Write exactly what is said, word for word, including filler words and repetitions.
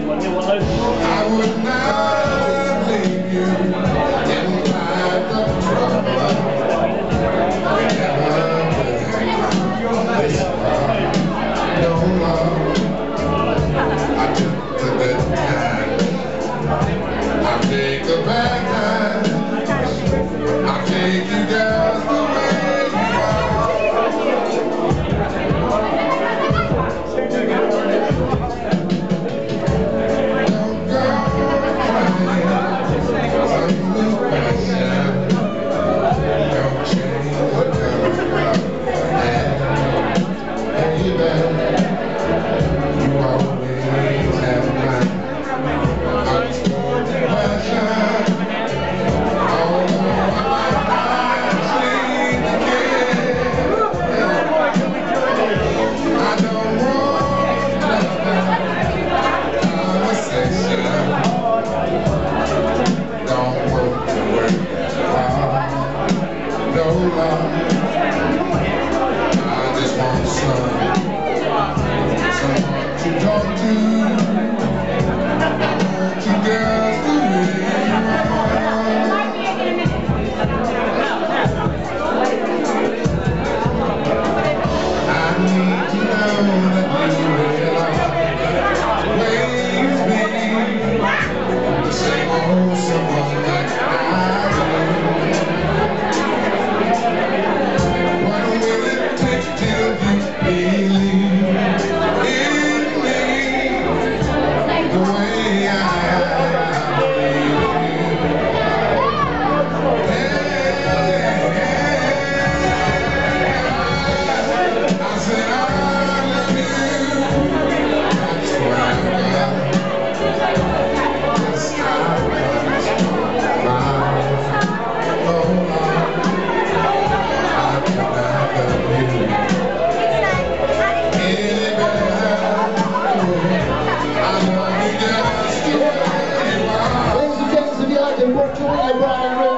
I would not leave you in light of trouble. Never this love, no love. I took the good times, I'll take the bad times, I'll take you girls the way you are. I just want someone, someone to talk to. I want you girls to live. I need to know that you realize ways the same old someone like I do. Ladies and gentlemen, if you like to work to Brian